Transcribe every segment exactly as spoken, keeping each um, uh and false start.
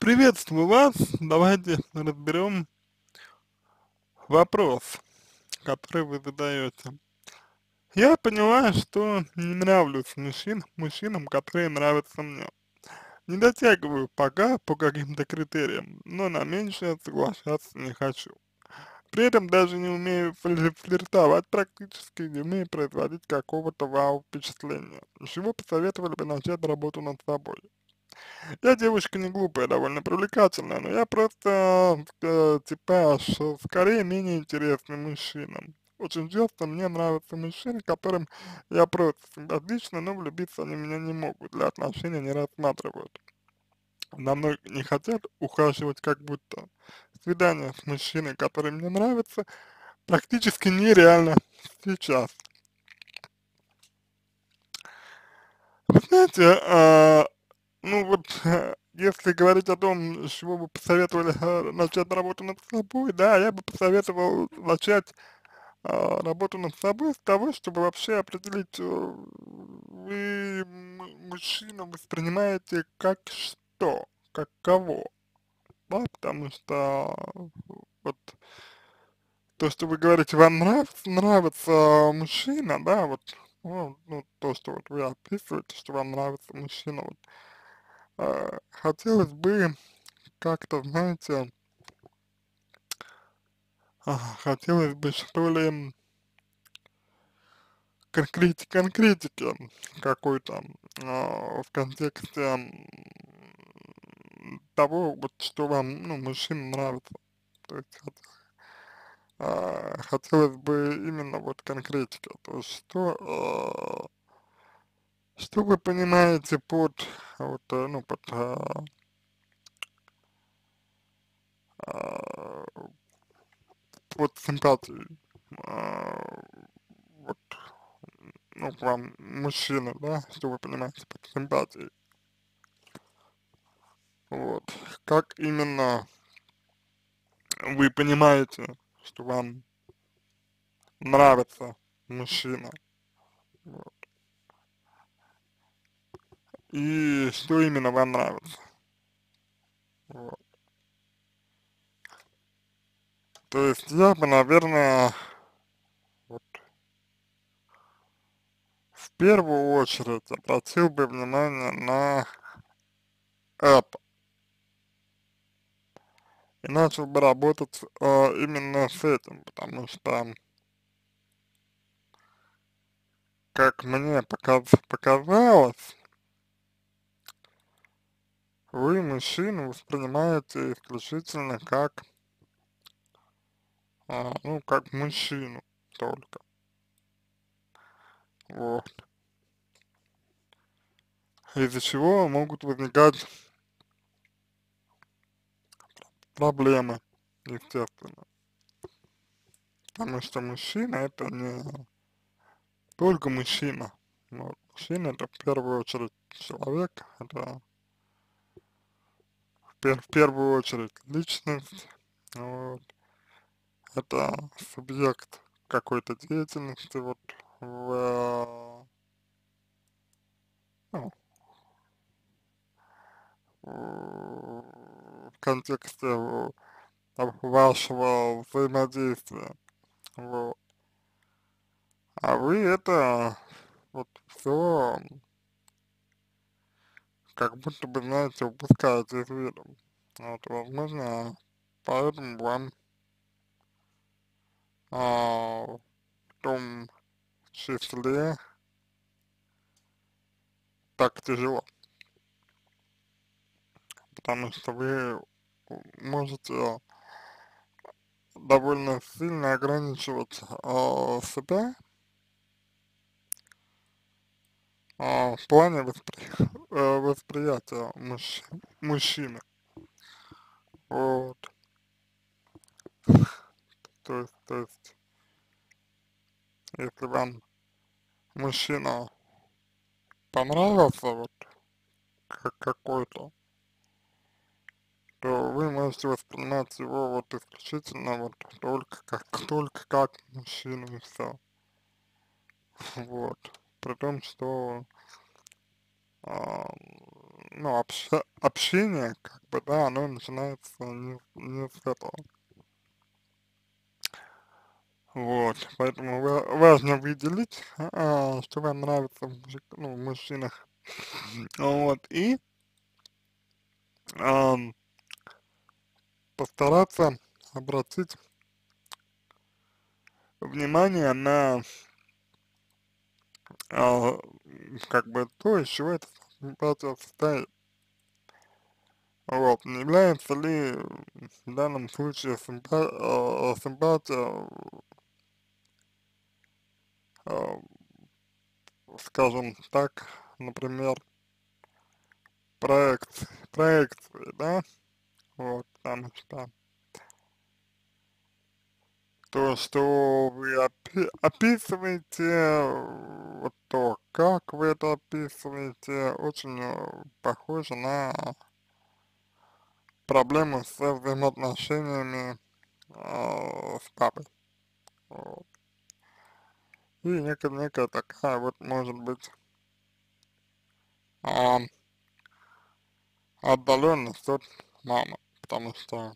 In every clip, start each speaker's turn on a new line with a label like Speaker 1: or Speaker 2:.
Speaker 1: Приветствую вас. Давайте разберем вопрос, который вы задаете. Я понимаю, что не нравлюсь мужчин, мужчинам, которые нравятся мне. Не дотягиваю пока по каким-то критериям, но на меньшее соглашаться не хочу. При этом даже не умею флир- флиртовать практически, не умею производить какого-то вау-впечатления. С чего посоветовали бы начать работу над собой? Я девушка не глупая, довольно привлекательная, но я просто э, типаж э, скорее менее интересный мужчинам. Очень часто мне нравятся мужчины, которым я просто симпатична, но влюбиться они в меня не могут, для отношений не рассматривают. На мной не хотят ухаживать, как будто свидание с мужчиной, который мне нравится, практически нереально сейчас. Вы знаете, а, ну вот, если говорить о том, с чего бы посоветовали э, начать работу над собой, да, я бы посоветовал начать а, работу над собой с того, чтобы вообще определить, э, вы м- мужчину воспринимаете как что, как кого, да, потому что вот то, что вы говорите, вам нравится, нравится мужчина, да, вот, ну, ну, то, что вот вы описываете, что вам нравится мужчина, вот, а, хотелось бы как-то, знаете, а, хотелось бы, что ли, конкрет, конкретики какой-то а, в контексте м, того, вот, что вам, ну, мужчина нравится. То есть хот- а, хотелось бы именно вот конкретика, то есть что, а, что вы понимаете под, вот, э, ну, под, а, а, под симпатией, а, вот, ну, к вам мужчина, да, что вы понимаете под симпатией, вот, как именно вы понимаете, что вам нравится мужчина, вот, и что именно вам нравится, вот. То есть я бы, наверное, вот, в первую очередь обратил бы внимание на это и начал бы работать э, именно с этим, потому что, как мне показ показалось, вы мужчину воспринимаете исключительно как, а, ну, как мужчину только, вот, из-за чего могут возникать проблемы, естественно, потому что мужчина это не только мужчина, вот, мужчина это в первую очередь человек, это в, пер в первую очередь личность, вот, это субъект какой-то деятельности, вот, в, ну, в контексте в- вашего взаимодействия, вот. А вы это вот все как будто бы, знаете, упускаете из виду. Вот, возможно, поэтому вам а, в том числе так тяжело, потому что вы можете довольно сильно ограничивать а, себя а, в плане воспри... э, восприятия мужч... мужчины. Вот. То есть, то есть, если вам мужчина понравился, вот, как какой-то, то вы можете воспринимать его вот исключительно вот только как, только как мужчину и все. Вот. При том, что а, ну, обща общение, как бы, да, оно начинается не, не с этого. Вот, поэтому ва важно выделить, а, что вам нравится в мужик ну, в мужчинах. Вот, и, ам, постараться обратить внимание на, а, как бы то, из чего эта симпатия состоит. Вот, не является ли в данном случае симпа а, симпатия, а, скажем так, например, проект проекцией, да, вот, потому что то, что вы опи описываете, вот то, как вы это описываете, очень э, похоже на проблемы со взаимоотношениями э, с папой. Вот. И некая, некая такая вот может быть а, отдаленность от мамы, потому что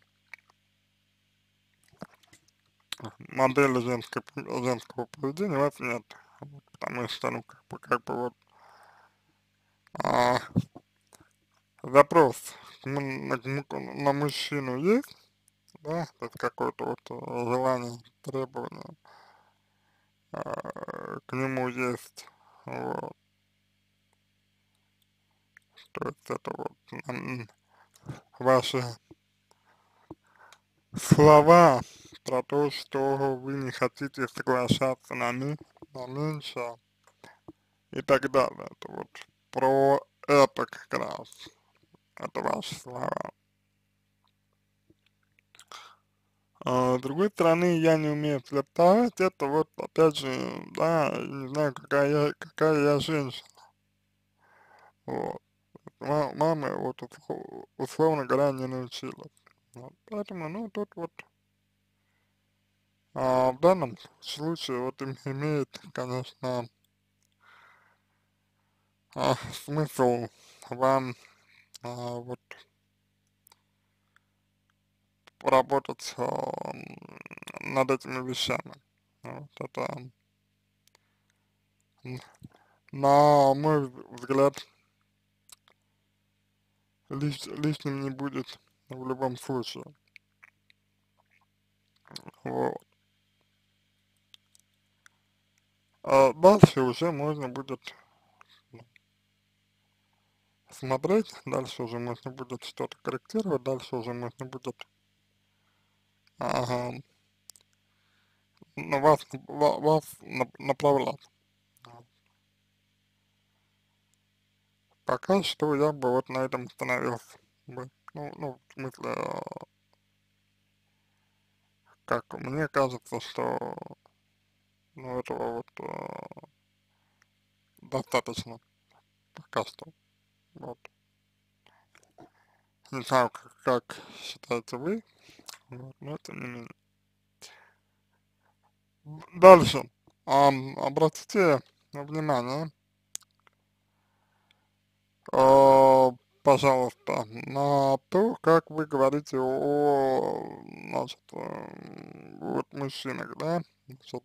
Speaker 1: модели женской, женского поведения у вас нет. Вот, потому что, ну, как бы, как бы вот а, запрос к му- на, к му- на мужчину есть, да, то есть какое-то вот э, желание, требование а, к нему есть, вот, то есть это вот м, ваши слова про то, что вы не хотите соглашаться на, ми на меньше и так далее, это вот про это как раз, это ваши слова. А, с другой стороны, я не умею флиртовать, это вот, опять же, да, не знаю, какая я, какая я женщина, вот. Ма- Мама, вот, услов- условно говоря, не научила. Вот, поэтому, ну, тут вот, а, в данном случае, вот, им, имеет, конечно, а, смысл вам, а, вот, поработать, а, м, над этими вещами. Вот, это, м, на мой взгляд, лиш, лишним не будет в любом случае. Вот. А дальше уже можно будет смотреть, дальше уже можно будет что-то корректировать, дальше уже можно будет ага, на вас, ва- вас нап- направлять. Вот. Пока что я бы вот на этом остановился бы. Ну, ну, в смысле, э, как мне кажется, что ну, этого вот э, достаточно пока что. Вот. Не знаю, как, как считаете вы, вот, но тем не менее. Дальше. Ам, обратите внимание, а, пожалуйста, на то, как вы говорите о, значит, эм, вот мужчинах, да, значит,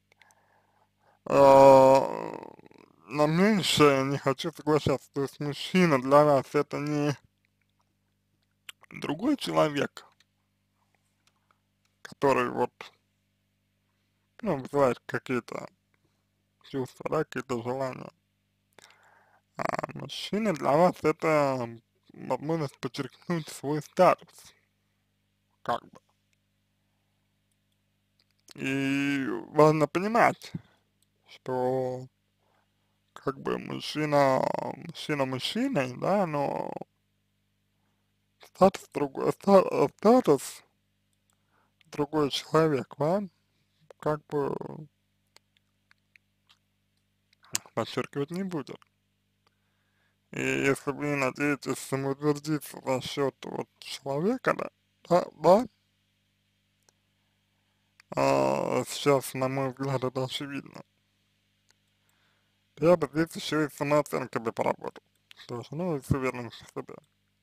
Speaker 1: а, на меньшее не хочу соглашаться, то есть мужчина для вас это не другой человек, который вот, ну, вызывает какие-то чувства, да, какие-то желания, а мужчина для вас это возможность подчеркнуть свой статус, как бы. И важно понимать, что как бы мужчина, мужчина мужчиной, да, но статус другой, ста- статус другой человек вам как бы подчеркивать не будет. И если вы надеетесь самоутвердиться за счет вот человека, да, да, да, а, сейчас, на мой взгляд, это очевидно, я бы здесь еще и с самооценкой бы поработал. тоже, ну, и с уверенностью в себе,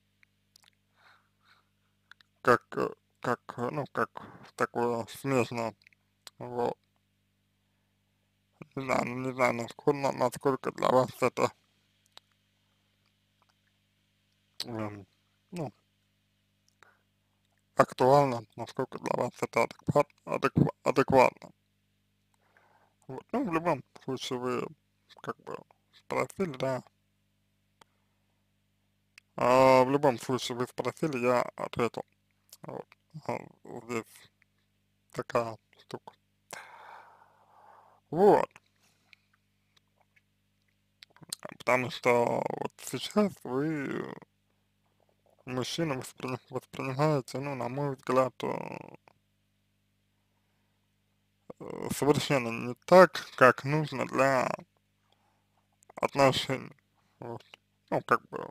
Speaker 1: как, э, как, э, ну, как такое смежно, вот, не знаю, не знаю, насколько, насколько для вас это, эм, ну, актуально, насколько для вас это адекват, адеква, адекватно, вот, ну, в любом случае вы, как бы, спросили, да, а, в любом случае вы спросили, я ответил, вот, а, здесь такая штука, вот, потому что вот сейчас вы мужчину воспри воспринимаете, ну, на мой взгляд, э, э, совершенно не так, как нужно для отношений, вот, ну, как бы,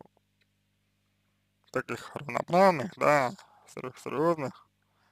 Speaker 1: таких равноправных, да, сер серьезных,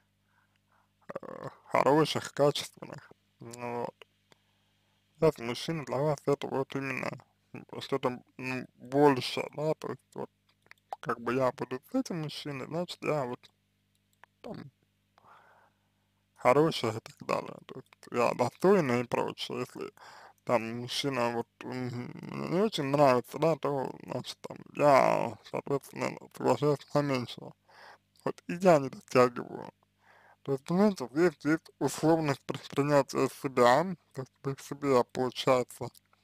Speaker 1: э, хороших, качественных, ну вот. Сейчас мужчина для вас это вот именно м, что-то, ну, больше, да, то есть вот как бы я буду с этим мужчиной, значит я вот там хороший и так далее, то есть я достойный и прочее. Если там мужчина вот м, мне не очень нравится, да, то значит там я, соответственно, соглашаюсь на меньшего. Вот и я не дотягиваю. То есть, понимаете, здесь есть условность при- принятия себя, то есть вы к себе, получается,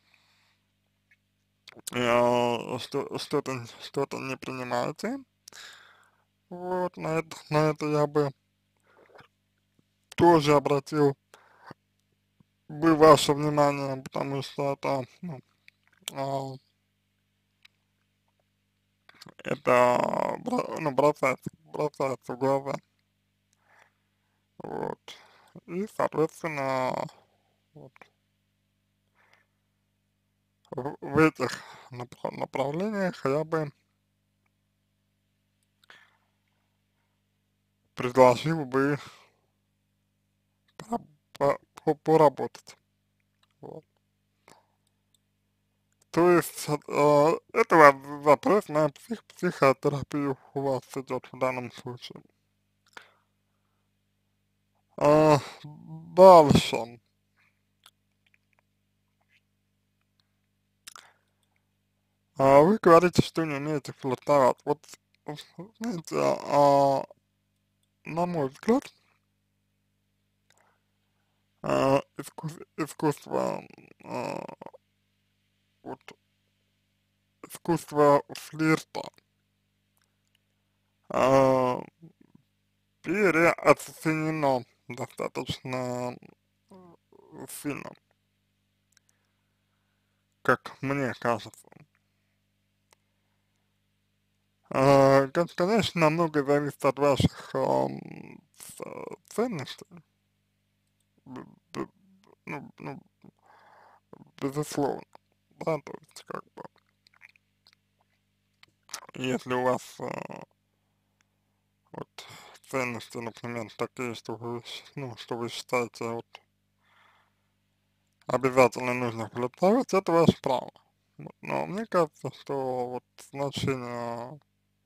Speaker 1: э, что, что-то, что-то не принимаете. Вот, на это, на это я бы тоже обратил бы ваше внимание, потому что это, ну, а, это, бро- ну, бросается, бросается в глаза. Вот. И, соответственно, вот в, в этих напра- направлениях я бы предложил бы пора- по- по- поработать. Вот. То есть, э, это во- вопрос на псих, психотерапию у вас идет в данном случае. А, дальше. А вы говорите, что не умеете флиртовать. Вот, э, знаете, а, на мой взгляд, а, искус, искусство, а, вот, искусство флирта а, переоценено достаточно э, сильно, как мне кажется. А, кон- конечно, многое зависит от ваших ам, ц- ценностей, б- б- ну, ну, безусловно, да, то есть, как бы, если у вас, а, вот, ценности, например, такие, что вы, щ- ну, что вы считаете, вот, обязательно нужно флиртовать, это ваше право. Вот, но мне кажется, что вот значение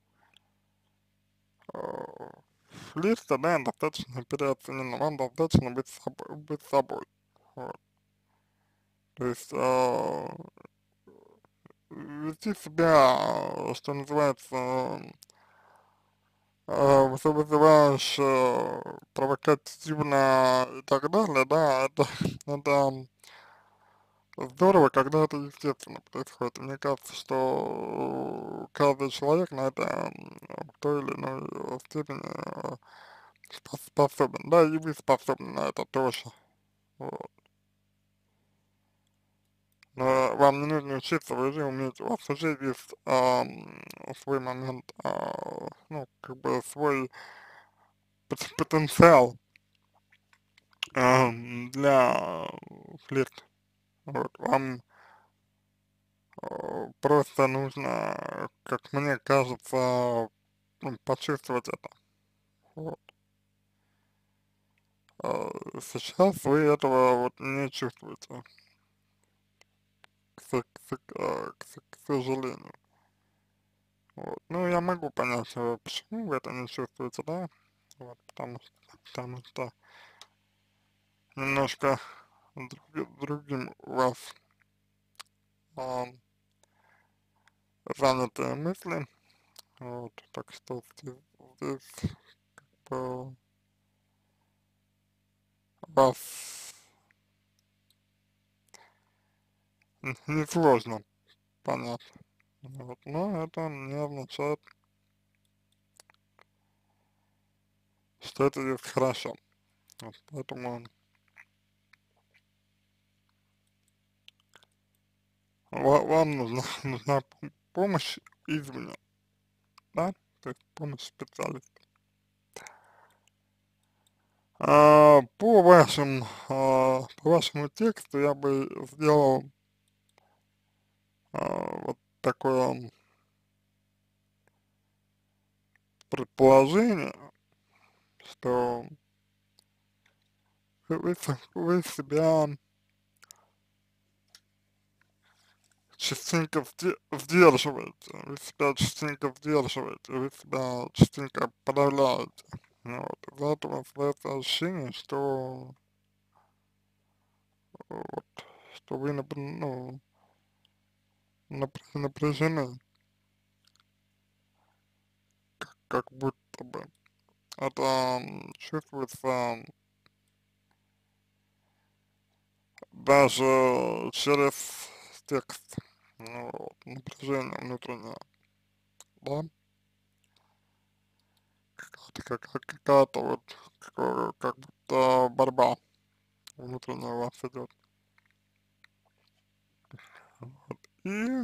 Speaker 1: э, флирта, да, достаточно переоценено, вам достаточно быть собой, быть собой. Вот. То есть, э, вести себя, э, что называется, э, вызывающе, провокативно и так далее, да, это, это здорово, когда это естественно происходит. И мне кажется, что каждый человек на это м, в той или иной э, степени э, спос- способен, да, и вы способны на это тоже. Вот. Но вам не нужно учиться, вы уже умеете, у вас уже есть ам, свой момент, а, ну, как бы свой пот- потенциал ам, для флирта. Вот. Вам э, просто нужно, как мне кажется, ну, почувствовать это. Вот. А сейчас вы этого вот не чувствуете, к, со- к, со- а, к со- к сожалению. Вот. Ну, я могу понять, э, почему вы это не чувствуете, да, вот, потому что, потому что немножко други- другим у вас а, занятые мысли, вот, так что здесь, здесь э, вас н- несложно понять, вот, но это не означает, что это есть хорошо, вот, поэтому ва- вам нужна, нужна п- помощь извне, да, то есть помощь специалиста. А, по вашим, а, по вашему тексту я бы сделал а, вот такое предположение, что вы, вы с- вы себя частенько сде- сдерживаете, вы себя частенько сдерживаете, вы себя частенько подавляете. Ну вот, из-за этого создается ощущение, что, вот, что вы напр- ну, напр- напряжены, как будто бы. Это м, чувствуется даже через текст, ну, вот, напряжение внутреннее, да, какая-то какая- какая-то вот, как, как будто борьба внутренняя у вас идет. И,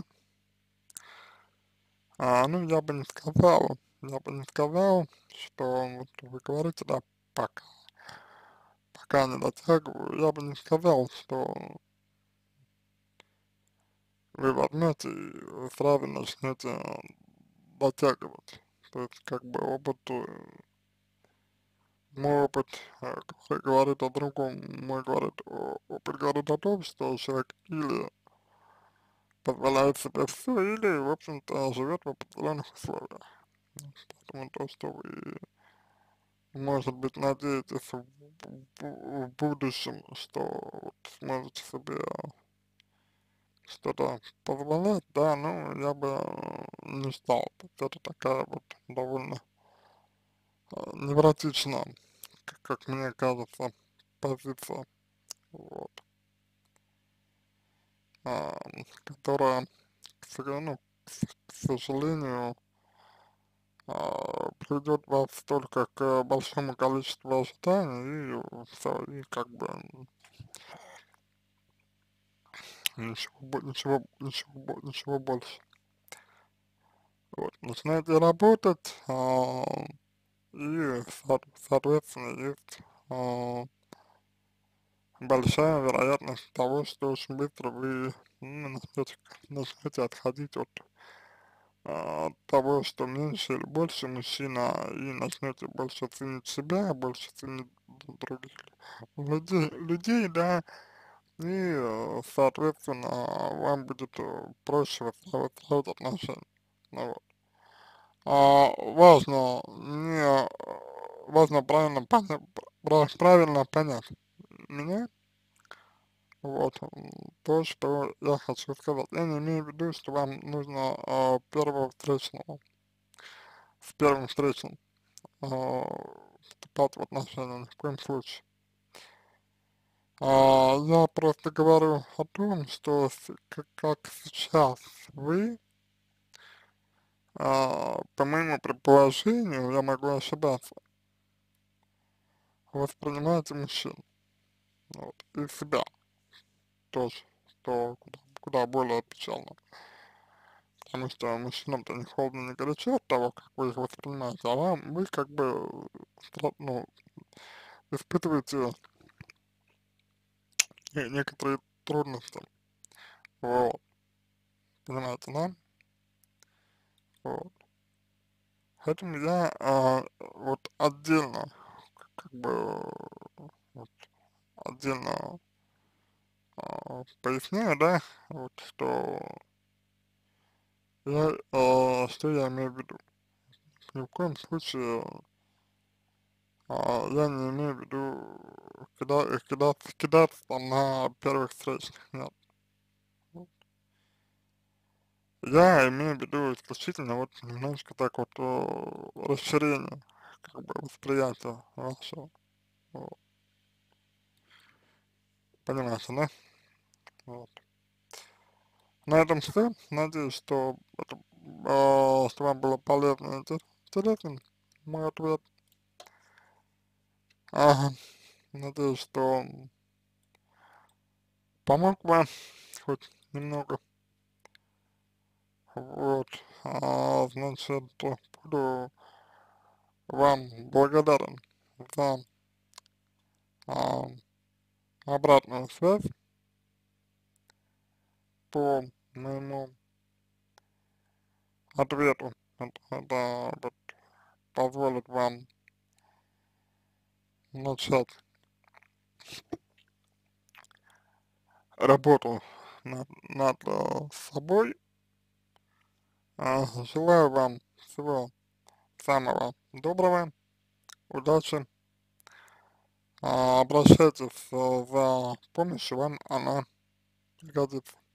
Speaker 1: а, ну, я бы не сказал, я бы не сказал, что вот вы говорите, да, пока, пока не дотягиваю, я бы не сказал, что вы возьмете и сразу начнете дотягивать. То есть, как бы опыт э, мой опыт э, г- говорит о другом, мой говорит, о- опыт говорит о том, что человек или позволяет себе все, или, в общем-то, живет в определенных условиях. Поэтому то, что вы, может быть, надеетесь в, в- в будущем, что вот сможете себе что-то позволять, да, ну, я бы э, не стал. То есть это такая вот довольно э, невротичная, как, как мне кажется, позиция, вот, а, которая, к сожалению, ну, к сожалению, а, приведет вас только к большому количеству ожиданий и все, и как бы ничего, бо- ничего, ничего, бо- ничего больше. Вот, начинаете работать, а, и, со- соответственно, есть а, большая вероятность того, что очень быстро вы ну, начнете, начнете отходить от а, того, что меньше или больше мужчина, и начнете больше ценить себя, больше ценить других людей, людей, да, и, э, соответственно, вам будет э, проще выстраивать строить отношения. Ну вот. А, важно не, э, важно правильно, поня- пра- правильно понять меня, вот, м, то, что я хочу сказать. Я не имею в виду, что вам нужно э, первого встречного, с первым встречным а, вступать в отношения ни в коем случае. А, я просто говорю о том, что с- как, как сейчас вы, а, по моему предположению, я могу ошибаться, воспринимаете мужчин, вот, и себя тоже, что куда, куда более печально. Потому что мужчинам-то не холодно, не горячо от того, как вы их воспринимаете, а вам, вы как бы, э, стра- ну, испытываете не- некоторые трудности, вот, понимаете, да? Вот. Поэтому я а, вот отдельно, как бы, вот, отдельно а, поясняю, да, вот, что Я, а, что я имею в виду? Ни в коем случае, а, я не имею в виду кида кидаться кидаться там на первых встречах, нет. Вот. Я имею в виду исключительно вот немножко так вот, э, расширение как бы восприятия вашего, вот. Понимаете, да? Вот. На этом всё. Надеюсь, что это, а, что вам было полезно и инте интересен мой ответ. Ага. Надеюсь, что он помог вам хоть немного. Вот. А, значит, э, буду вам благодарен за, а, обратную связь по моему ответу. Это это вот позволит вам начать работу над над, э, собой. А, желаю вам всего самого доброго, удачи. А, обращайтесь, э, за помощью, вам она пригодится.